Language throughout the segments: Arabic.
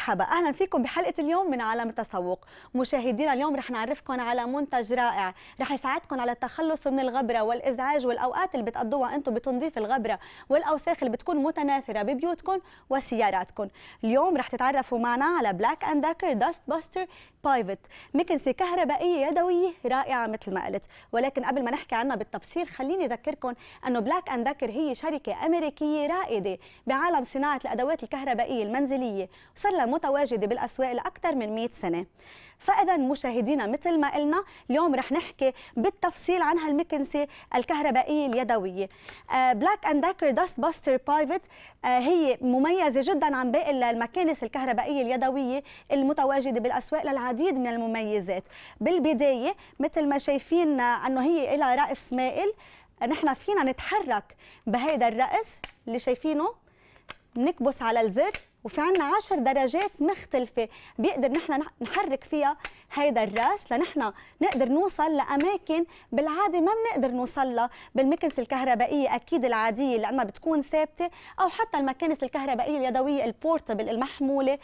مرحبا، اهلا فيكم بحلقه اليوم من عالم التسوق. مشاهدينا اليوم رح نعرفكم على منتج رائع رح يساعدكم على التخلص من الغبره والازعاج والاوقات اللي بتقضوها انتم بتنظيف الغبره والاوساخ اللي بتكون متناثره ببيوتكم وسياراتكم. اليوم رح تتعرفوا معنا على بلاك اند داكر داست باستر بايفت، مكنسه كهربائيه يدويه رائعه مثل ما قلت. ولكن قبل ما نحكي عنها بالتفصيل خليني اذكركم انه بلاك اند داكر هي شركه امريكيه رائده بعالم صناعه الادوات الكهربائيه المنزليه، وصار لها متواجده بالاسواق لاكثر من 100 سنه. فاذا مشاهدينا مثل ما قلنا اليوم رح نحكي بالتفصيل عن هالمكنسه الكهربائيه اليدويه. بلاك اند داكر داست باستر بايفت هي مميزه جدا عن باقي المكانس الكهربائيه اليدويه المتواجده بالاسواق للعديد من المميزات. بالبدايه مثل ما شايفين انه هي لها راس مائل، نحن فينا نتحرك بهيدا الراس اللي شايفينه، بنكبس على الزر وفي عنا 10 درجات مختلفة بيقدر نحن نحرك فيها هيدا الراس لنحن نقدر نوصل لأماكن بالعادة ما بنقدر نوصل لها بالمكنسة الكهربائية أكيد العادية لأنها بتكون ثابتة، أو حتى المكانس الكهربائية اليدوية البورتبل المحمولة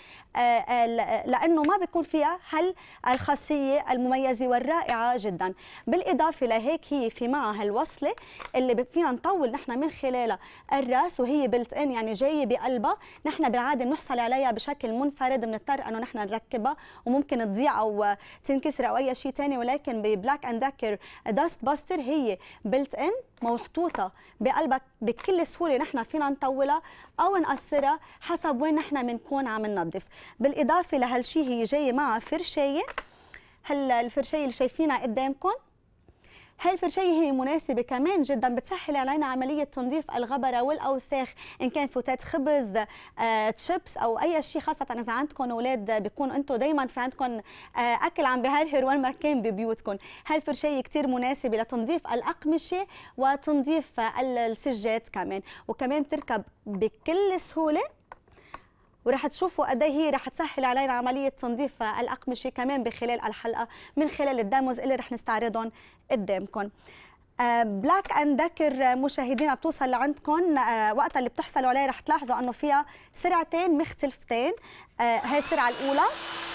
لأنه ما بيكون فيها هالخاصية المميزة والرائعة جدا. بالإضافة لهيك هي في معها هالوصلة اللي فينا نطول نحن من خلالها الراس، وهي بلت ان يعني جاية بقلبها، نحن بالعادة بنحصل عليها بشكل منفرد بنضطر انه نحن نركبها وممكن تضيع او تنكسر او اي شيء ثاني، ولكن ببلاك اند داكر داست باستر هي بلت ان محطوطه بقلبها بكل سهوله، نحن فينا نطولها او نقصرها حسب وين نحن بنكون عم ننظف. بالاضافه لهالشيء هي جايه معها فرشايه، الفرشايه اللي شايفينها قدامكم، هاي الفرشاية هي مناسبة كمان جدا، بتسهل علينا عملية تنظيف الغبرة والأوساخ إن كان فتات خبز، تشيبس أو أي شيء، خاصة إذا عندكم أولاد بيكون أنتم دايما في عندكم أكل عم بهرهر وين ما كان ببيوتكم. هاي الفرشاية كتير مناسبة لتنظيف الأقمشة وتنظيف السجاد كمان، وكمان بتركب بكل سهولة، ورح تشوفوا قد ايه هي رح تسهل علينا عمليه تنظيف الاقمشه كمان بخلال الحلقه من خلال الديموز اللي رح نستعرضهم قدامكم. بلاك اند داكر مشاهدينا بتوصل لعندكم وقتها اللي بتحصلوا عليه رح تلاحظوا انه فيها سرعتين مختلفتين، هاي السرعه الاولى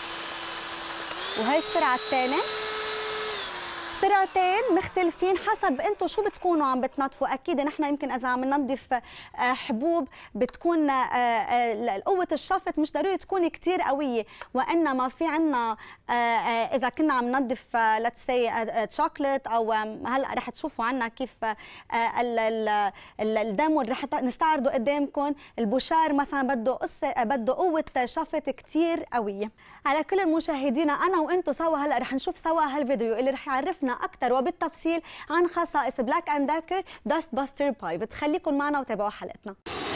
وهي السرعه الثانيه، سرعتين مختلفين حسب انتم شو بتكونوا عم بتنظفوا. اكيد نحن يمكن اذا عم ننظف حبوب بتكون قوه الشفط مش ضروري تكون كثير قويه، وانما في عنا اذا كنا عم ننظف ليتس سي شوكليت او هلا رح تشوفوا عنا كيف الديمو رح نستعرضه قدامكم. البوشار مثلا بده قوه شفط كثير قويه. على كل مشاهدينا انا وانتم سوا هلا رح نشوف سوا هالفيديو اللي رح يعرفنا اكثر وبالتفصيل عن خصائص بلاك اند داكر داست باستر بايفت. خليكم معنا وتابعوا حلقتنا.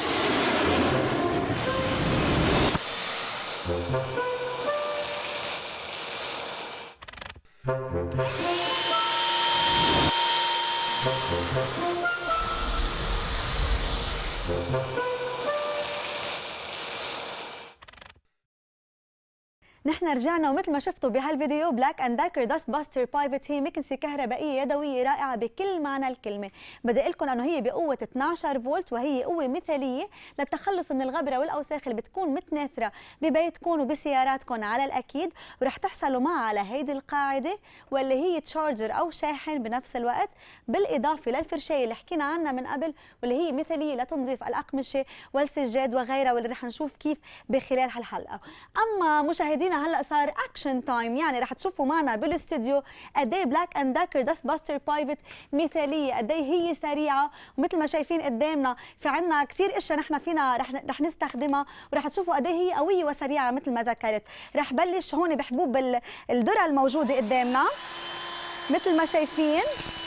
نحن رجعنا ومثل ما شفتوا بهالفيديو بلاك اند داكر داست باستر بايفت هي مكنسه كهربائيه يدويه رائعه بكل معنى الكلمه. بدي اقول لكم انه هي بقوه 12 فولت، وهي قوه مثاليه للتخلص من الغبره والاوساخ اللي بتكون متناثره ببيتكم وبسياراتكم على الاكيد. ورح تحصلوا معها على هيدي القاعده واللي هي تشارجر او شاحن بنفس الوقت، بالاضافه للفرشايه اللي حكينا عنها من قبل واللي هي مثاليه لتنظيف الاقمشه والسجاد وغيرها، واللي رح نشوف كيف بخلال هالحلقه. اما مشاهدينا هلا صار اكشن تايم، يعني رح تشوفوا معنا بالاستوديو قد ايه بلاك اند داكر داست باستر بايفت مثاليه، قد ايه هي سريعه، ومثل ما شايفين قدامنا في عندنا كثير اشياء نحن فينا رح نستخدمها، ورح تشوفوا قد ايه هي قويه وسريعه مثل ما ذكرت. رح بلش هون بحبوب الذره الموجوده قدامنا مثل ما شايفين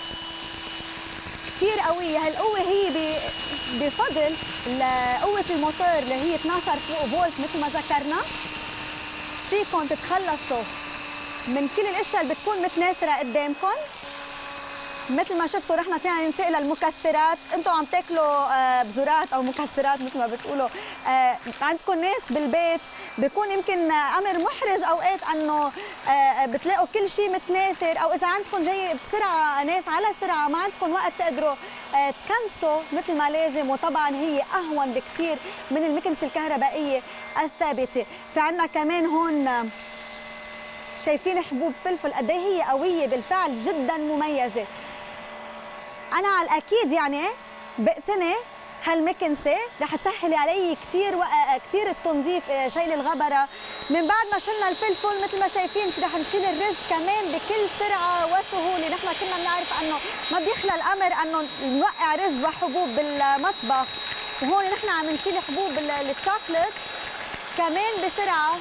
كثير قويه. هالقوه هي بفضل قوه الموتور اللي هي 12 فولت مثل ما ذكرنا. فيكم تتخلصوا من كل الاشياء اللي بتكون متناثره قدامكم مثل ما شفتوا نحن فينا ننتقل للمكسرات. انتم عم تاكلوا بذورات او مكسرات مثل ما بتقولوا. عندكم ناس بالبيت بيكون يمكن امر محرج اوقات انه بتلاقوا كل شيء متناثر، او اذا عندكم جاي بسرعه ناس على سرعه ما عندكم وقت تقدروا تكنسوا مثل ما لازم، وطبعا هي اهون بكثير من المكنسه الكهربائيه الثابته. في عندنا كمان هون شايفين حبوب فلفل قد ايه هي قويه بالفعل جدا مميزه. انا على الاكيد يعني بقتني هالمكنسه رح تسهل علي كثير التنظيف، شيل الغبره. من بعد ما شلنا الفلفل مثل ما شايفين رح نشيل الرز كمان بكل سرعه وسهوله. نحن كنا بنعرف انه ما بيخلى الامر انه نوقع رز وحبوب بالمطبخ، وهون نحن عم نشيل حبوب الشوكليت كمان بسرعه.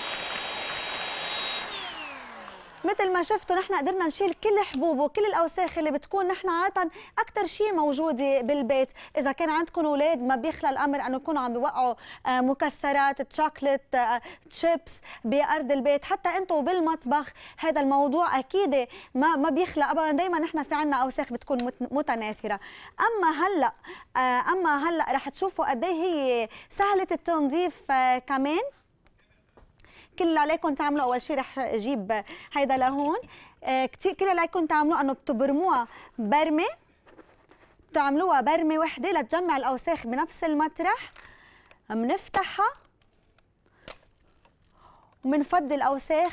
مثل ما شفتوا نحن قدرنا نشيل كل حبوب وكل الاوساخ اللي بتكون نحن عاده اكثر شيء موجوده بالبيت. اذا كان عندكم اولاد ما بيخلى الامر انه يكونوا عم بيوقعوا مكسرات، شوكليت، شيبس بارض البيت، حتى انتم بالمطبخ هذا الموضوع اكيد ما بيخلى ابدا. دائما نحن في عندنا اوساخ بتكون متناثره. اما هلا رح تشوفوا قد ايه هي سهله التنظيف كمان. كل اللي عليكم تعملوا اول شيء رح اجيب هيدا لهون. كثير كل اللي عليكم تعملوه انه بتبرموها برمه، بتعملوها برمه وحده لتجمع الاوساخ بنفس المطرح. بنفتحها وبنفضي الاوساخ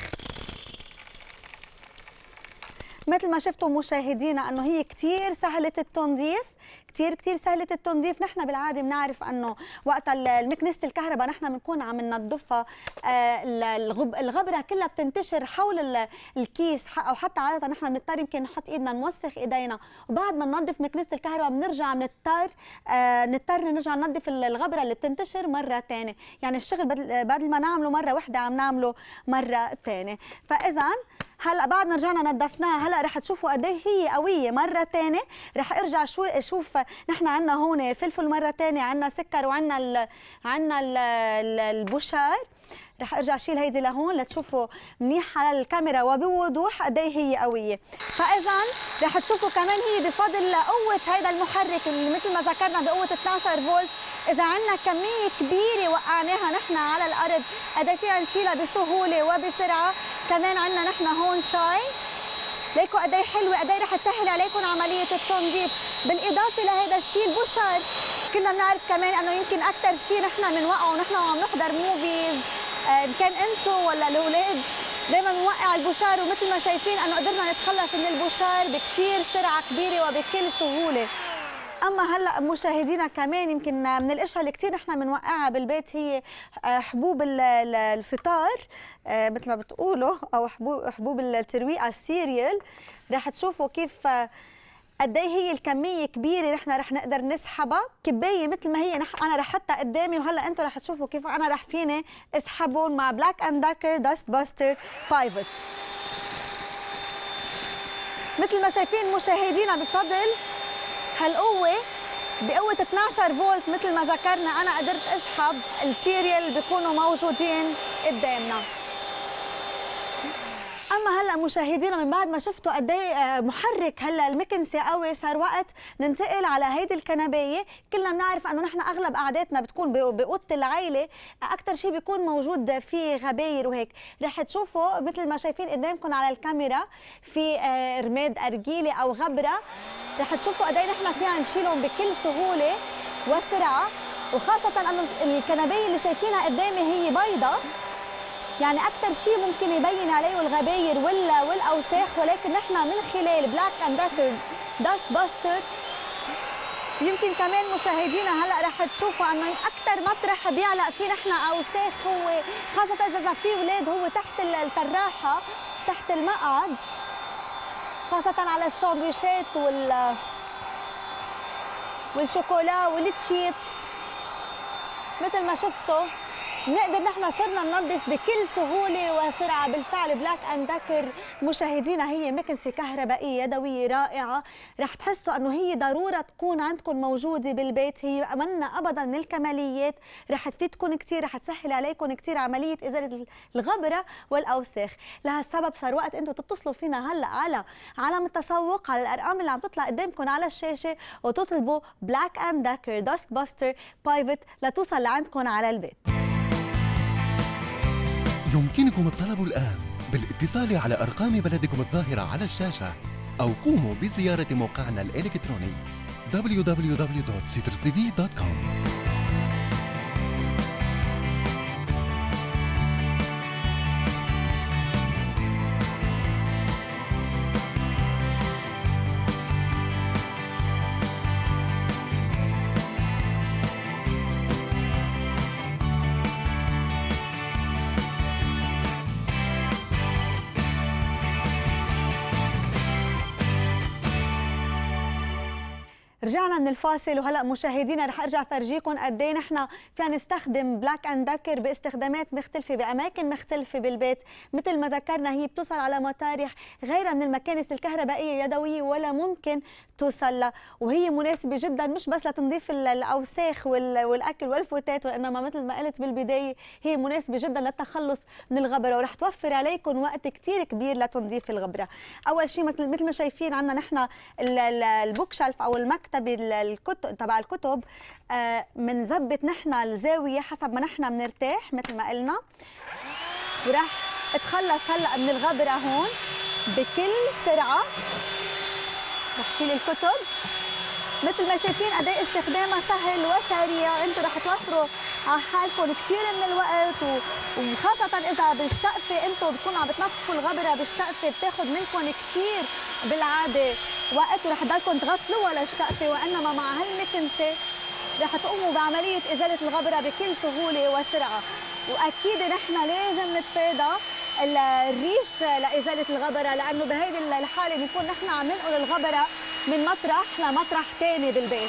مثل ما شفتوا مشاهدينا انه هي كثير سهله التنظيف، كثير سهله التنظيف. نحن بالعاده بنعرف انه وقت المكنسه الكهرباء نحن بنكون عم ننظفها، الغبره كلها بتنتشر حول الكيس، او حتى عاده نحن بنضطر يمكن نحط ايدنا نوسخ ايدينا، وبعد ما ننظف مكنسه الكهرباء بنرجع نضطر نرجع ننظف الغبره اللي بتنتشر مره ثانيه. يعني الشغل بدل ما نعمله مره واحده عم نعمله مره ثانيه. فاذا هلا بعد ما رجعنا نظفناها هلا رح تشوفوا قد ايه هي قويه مره ثانيه. رح ارجع اشوف نحن عندنا هون فلفل مره ثانيه، عندنا سكر، وعندنا البشار. رح ارجع اشيل هيدي لهون لتشوفوا منيح على الكاميرا وبوضوح قد ايه هي قويه. فاذا رح تشوفوا كمان هي بفضل قوه هيدا المحرك اللي مثل ما ذكرنا بقوه 12 فولت. اذا عندنا كميه كبيره وقعناها نحن على الارض قد ايه فينا نشيلها بسهوله وبسرعه. كمان عندنا نحن هون شاي، ليكوا قد ايه حلوه، قد ايه رح تسهل عليكم عمليه التنظيف. بالاضافه لهذا الشيء البشار، كنا بنعرف كمان انه يمكن اكثر شيء نحن بنوقعه ونحن عم نحضر موفيز، ان كان انتم ولا الاولاد دائما بنوقع البشار، ومثل ما شايفين انه قدرنا نتخلص من البشار بكثير سرعه كبيره وبكل سهوله. اما هلا مشاهدينا كمان يمكن من الاشياء اللي كثير نحن بنوقعها بالبيت هي حبوب الفطار مثل ما بتقولوا، او حبوب الترويقه، السيريال. رح تشوفوا كيف قد ايه هي الكميه كبيره نحن رح نقدر نسحبها. كبايه مثل ما هي انا رح احطها قدامي، وهلا انتم رح تشوفوا كيف انا رح فيني اسحبهم مع بلاك اند داكر داست باستر بايفوت. مثل ما شايفين مشاهدينا بفضل هالقوه بقوه 12 فولت مثل ما ذكرنا انا قدرت اسحب السيريال بيكونوا موجودين قدامنا. اما هلا مشاهدينا من بعد ما شفتوا قد ايه محرك هلا المكنسه قوي، صار وقت ننتقل على هيدي الكنبايه. كلنا بنعرف انه نحن اغلب قعداتنا بتكون باوضه العائله، اكثر شيء بيكون موجود فيه غباير وهيك. رح تشوفوا مثل ما شايفين قدامكم على الكاميرا في رماد ارجيله او غبره. رح تشوفوا قد ايه نحن فينا نشيلهم بكل سهوله وسرعه، وخاصه انه الكنبايه اللي شايفينها قدامي هي بيضه، يعني اكثر شيء ممكن يبين عليه الغباير والاوساخ. ولكن نحن من خلال بلاك اند داكر داست باستر يمكن كمان مشاهدينا هلا رح تشوفوا انه اكثر مطرح بيعلق فيه نحن اوساخ هو خاصه اذا في اولاد هو تحت الكراحه، تحت المقعد، خاصه على الساندويشات والشوكولا والتشيبس. مثل ما شفتوا نقدر نحن صرنا ننظف بكل سهوله وسرعه. بالفعل بلاك اند ديكر مشاهدينا هي مكنسه كهربائيه يدويه رائعه، رح تحسوا انه هي ضروره تكون عندكم موجوده بالبيت. هي منا ابدا من الكماليات، رح تفيدكم كثير، رح تسهل عليكم كثير عمليه ازاله الغبره والاوساخ. لهالسبب صار وقت انتم تتصلوا فينا هلا على علامه التسوق على الارقام اللي عم تطلع قدامكم على الشاشه وتطلبوا بلاك اند ديكر داست باستر بايفت لتوصل لعندكم على البيت. يمكنكم الطلب الآن بالاتصال على أرقام بلدكم الظاهرة على الشاشة أو قوموا بزيارة موقعنا الإلكتروني www.citrustv.com. رجعنا من الفاصل وهلا مشاهدينا رح ارجع فرجيكم قد ايه نحن فينا نستخدم بلاك اند ديكر باستخدامات مختلفه باماكن مختلفه بالبيت. مثل ما ذكرنا هي بتوصل على مطارح غيرها من المكانس الكهربائيه اليدويه ولا ممكن توصل لها، وهي مناسبه جدا مش بس لتنظيف الاوساخ والاكل والفتات، وانما مثل ما قلت بالبدايه هي مناسبه جدا للتخلص من الغبره، ورح توفر عليكم وقت كثير كبير لتنظيف الغبره. اول شيء مثل ما شايفين عندنا نحن البوك شلف او المكتب الكتب تبع الكتب، بنظبط نحن الزاويه حسب ما نحن بنرتاح مثل ما قلنا، وراح اتخلص هلا من الغبره هون بكل سرعه. رح شيل الكتب مثل ما شايفين قد ايه استخدامها سهل وسريع. انتم رح توفروا على حالكم كثير من الوقت، وخاصه اذا بالشقفه انتم بتكونوا عم بتنظفوا الغبره بالشقفه بتاخذ منكم كثير بالعاده وقت، ورح تضلكم تغسلوها للشقفه، وانما مع هالمكنسه رح تقوموا بعمليه ازاله الغبره بكل سهوله وسرعه. واكيد نحن لازم نتفادى الريش لازاله الغبره، لانه بهيدي الحاله بنكون نحن عم ننقل الغبره من مطرح لمطرح ثاني بالبيت.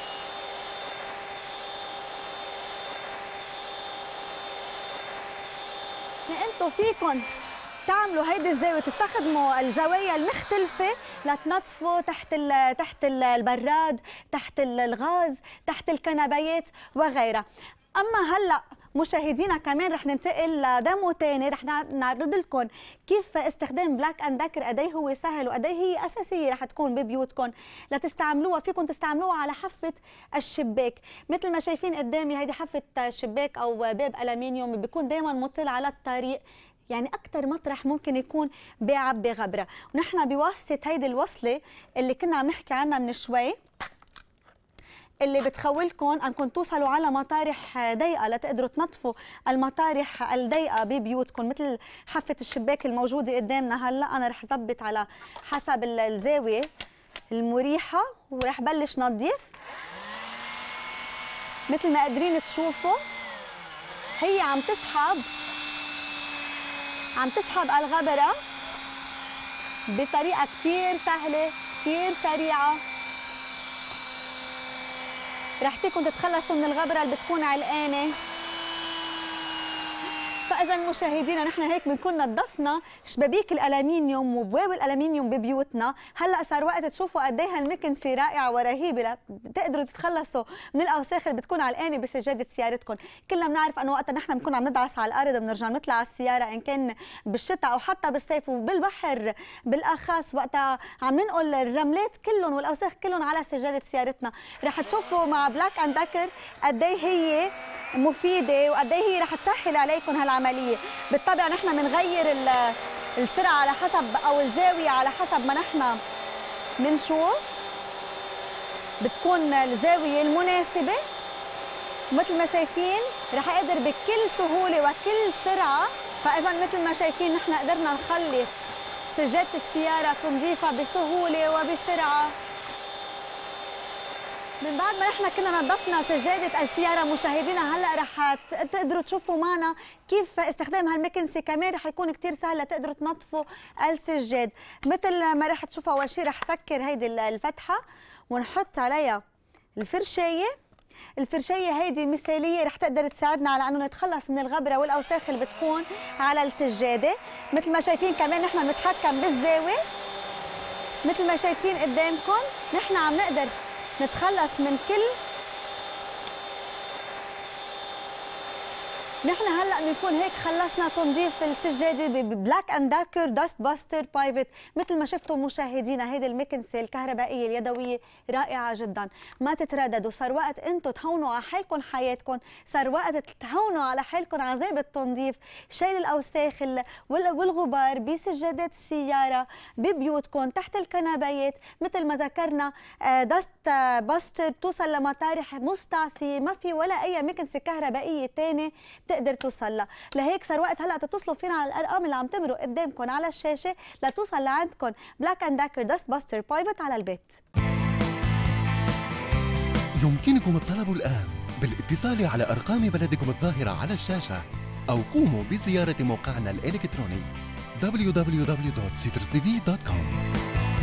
انتم فيكم تعملوا هيدي الزاويه، تستخدموا الزوايا المختلفه لتنظفوا تحت البراد، تحت الغاز، تحت الكنبيات وغيرها. اما هلا مشاهدينا كمان رح ننتقل لديمو ثاني، رح نعرض لكم كيف استخدام بلاك اند ديكر قد ايه هو سهل وقد ايه هي اساسيه رح تكون ببيوتكم لتستعملوها. فيكم تستعملوها على حافه الشباك مثل ما شايفين قدامي، هيدي حافه شباك او باب الومنيوم بيكون دائما مطل على الطريق، يعني أكثر مطرح ممكن يكون بيعبي غبرة. ونحن بواسطة هيدي الوصلة اللي كنا عم نحكي عنها من شوي اللي بتخولكم انكم توصلوا على مطارح ضيقه لتقدروا تنظفوا المطارح الضيقه ببيوتكم، مثل حافه الشباك الموجوده قدامنا هلا. انا رح ظبط على حسب الزاويه المريحه ورح بلش نظيف. مثل ما قادرين تشوفوا هي عم تسحب الغبره بطريقه كثير سهله كثير سريعه. رح فيكم تتخلصوا من الغبره اللي بتكون علقانه. فاذا مشاهدينا نحن هيك بنكون نظفنا شبابيك الالمنيوم وبواب الالمنيوم ببيوتنا. هلا صار وقت تشوفوا قد ايه هالمكنسه رائعه ورهيبه تقدروا تتخلصوا من الاوساخ اللي بتكون علقانه بسجاده سيارتكم. كلنا بنعرف انه وقت نحن بنكون عم ندعس على الارض بنرجع نطلع على السياره ان كان بالشتاء او حتى بالصيف، وبالبحر بالاخص وقتها عم ننقل الرملات كلهم والاوساخ كلهم على سجاده سيارتنا. رح تشوفوا مع بلاك اند ديكر قد ايه هي مفيده وقد ايه هي رح تسهل عليكم هالعمليه. بالطبع نحن بنغير السرعه على حسب او الزاويه على حسب ما نحن بنشوف بتكون الزاويه المناسبه. مثل ما شايفين رح اقدر بكل سهوله وكل سرعه. فاذا مثل ما شايفين نحن قدرنا نخلص سجاده السياره تنظيفها بسهوله وبسرعه. من بعد ما نحن كنا نظفنا سجادة السيارة مشاهدينا هلا رح تقدروا تشوفوا معنا كيف استخدام هالمكنسة كمان رح يكون كثير سهل لتقدروا تنظفوا السجاد. مثل ما رح تشوفوا أول شيء رح سكر هيدي الفتحة ونحط عليها الفرشاية. الفرشاية هيدي مثالية رح تقدر تساعدنا على انه نتخلص من الغبرة والاوساخ اللي بتكون على السجادة. مثل ما شايفين كمان نحن بنتحكم بالزاوية، مثل ما شايفين قدامكم نحن عم نقدر نتخلص من كل. نحن هلا بنكون هيك خلصنا تنظيف السجاده ببلاك اند داكر داست باستر برايفت. مثل ما شفتوا مشاهدينا هيدي المكنسه الكهربائيه اليدويه رائعه جدا، ما تترددوا، صار وقت انتم تهونوا على حالكم حياتكم، صار وقت تهونوا على حالكم عذاب التنظيف، شيل الاوساخ والغبار بسجادات السياره، ببيوتكم، تحت الكنبايات. مثل ما ذكرنا داست باستر بتوصل لمطارح مستعصيه، ما في ولا اي مكنسه كهربائيه ثانيه تقدر توصل لها. لهيك صار وقت هلا تتصلوا فينا على الارقام اللي عم تمرق قدامكم على الشاشه لتوصل لعندكم بلاك اند داكر داست باستر برايفت على البيت. يمكنكم الطلب الآن بالاتصال على أرقام بلدكم الظاهرة على الشاشة أو قوموا بزيارة موقعنا الإلكتروني www.citrustv.com.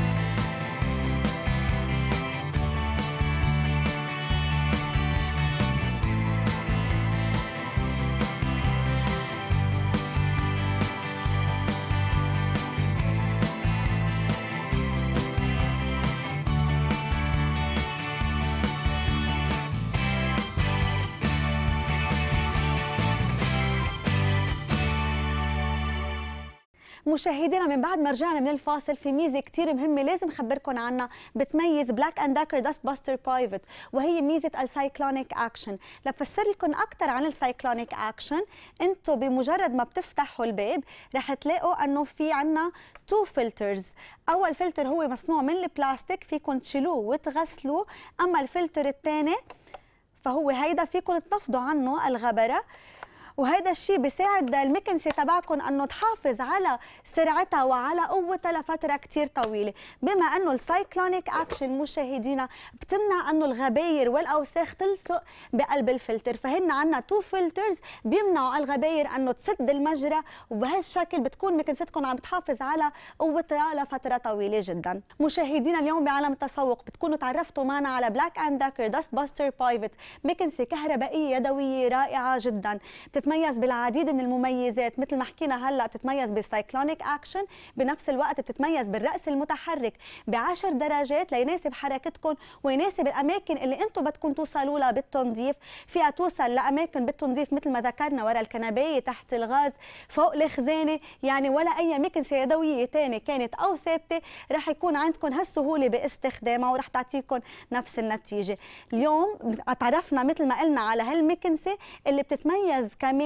مشاهدينا من بعد ما رجعنا من الفاصل في ميزه كثير مهمه لازم خبركم عنها بتميز بلاك اند داكر داست باستر برايفت، وهي ميزه السايكلونيك اكشن. لفسر لكم اكثر عن السايكلونيك اكشن، انتم بمجرد ما بتفتحوا الباب رح تلاقوا انه في عنا تو فلترز. اول فلتر هو مصنوع من البلاستيك فيكم تشيلوه وتغسلوه، اما الفلتر الثاني فهو هيدا فيكم تنفضوا عنه الغبره، وهذا الشيء بيساعد المكنسه تبعكم انه تحافظ على سرعتها وعلى قوتها لفتره كثير طويله. بما انه السايكلونيك اكشن مشاهدينا بتمنع انه الغباير والاوساخ تلصق بقلب الفلتر، فهن عندنا تو فلترز بيمنعوا الغباير انه تسد المجرى، وبهالشكل بتكون مكنستكم عم بتحافظ على قوتها لفتره طويله جدا. مشاهدينا اليوم بعالم التسوق بتكونوا تعرفتوا معنا على بلاك اند داكر داست باستر برايفت، مكنسه كهربائيه يدويه رائعه جدا، بتتميز بالعديد من المميزات. مثل ما حكينا هلا بتتميز بالسايكلونيك اكشن، بنفس الوقت بتتميز بالرأس المتحرك ب10 درجات ليناسب حركتكم ويناسب الاماكن اللي انتم بدكم توصلوا لها بالتنظيف. فيها توصل لاماكن بالتنظيف مثل ما ذكرنا ورا الكنبايه، تحت الغاز، فوق الخزانه، يعني ولا اي مكنسه يدويه ثانيه كانت او ثابته رح يكون عندكم هالسهوله باستخدامها ورح تعطيكم نفس النتيجه. اليوم تعرفنا مثل ما قلنا على هالمكنسه اللي بتتميز كمان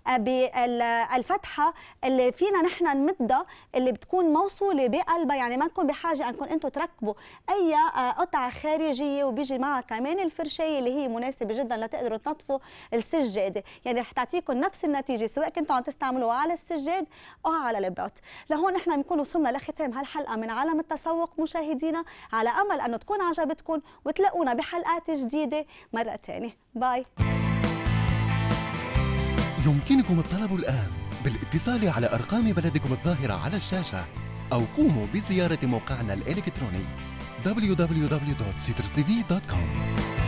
بالفتحه اللي فينا نحن نمدها، اللي بتكون موصوله بقلبها، يعني ما نكون بحاجه انكم انتم تركبوا اي قطعه خارجيه، وبيجي معها كمان الفرشايه اللي هي مناسبه جدا لتقدروا تنظفوا السجاده، يعني رح تعطيكم نفس النتيجه سواء كنتوا عم تستعملوها على السجاد او على البلاط. لهون نحن بنكون وصلنا لختام هالحلقه من عالم التسوق مشاهدينا، على امل انه تكون عجبتكم وتلاقونا بحلقات جديده مره ثانيه. باي. يمكنكم الطلب الآن بالاتصال على أرقام بلدكم الظاهرة على الشاشة أو قوموا بزيارة موقعنا الإلكتروني www.citrustv.com.